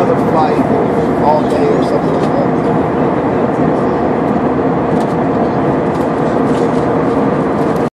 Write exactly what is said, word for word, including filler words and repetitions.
another flight all day or something like that.